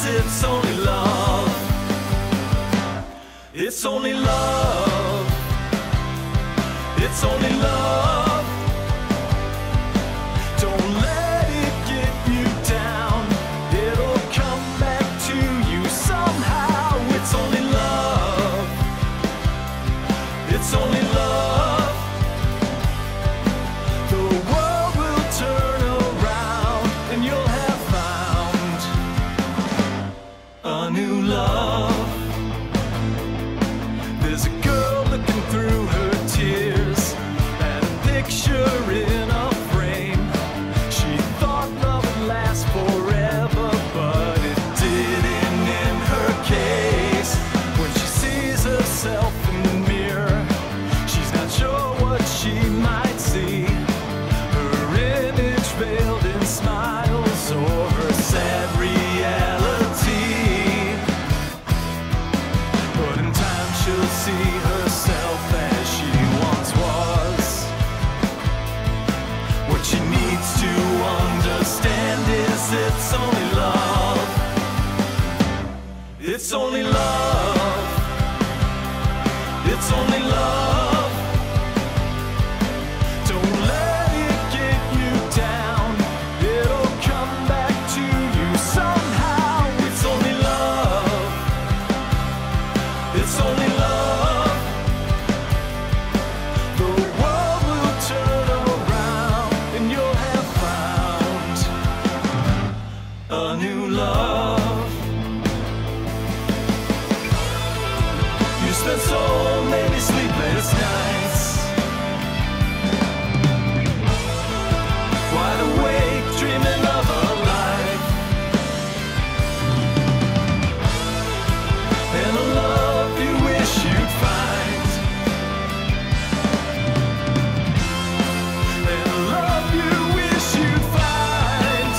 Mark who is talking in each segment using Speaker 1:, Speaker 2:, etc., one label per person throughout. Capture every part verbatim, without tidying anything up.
Speaker 1: it's only love. It's only love. It's only love. Don't let it get you down. It'll come back to you somehow. It's only love. It's only love. The world will turn around and you'll have found a new love. There's a girl looking through her tears at a picture in a frame. She thought love would last forever, but it didn't in her case. When she sees herself in the mirror, she's not sure what she might see. Her image veiled in smiles or her sad reality. But in time she'll see herself as she once was. What she needs to understand is it's only love. It's only love. It's only love. Don't let it get you down. It'll come back to you somehow. It's only love. It's only love. The world will turn around and you'll have found a new love. You spent so many sleepless nights, wide awake dreaming of a life and a love you wish you'd find, and a love you wish you'd find.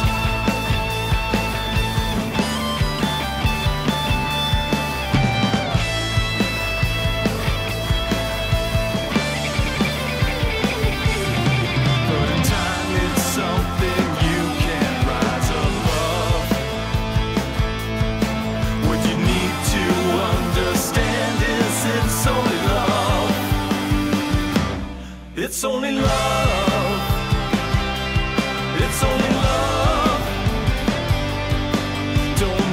Speaker 1: But in time it's something you can't rise above. What you need to understand is it's only love. It's only love. It's only love. Don't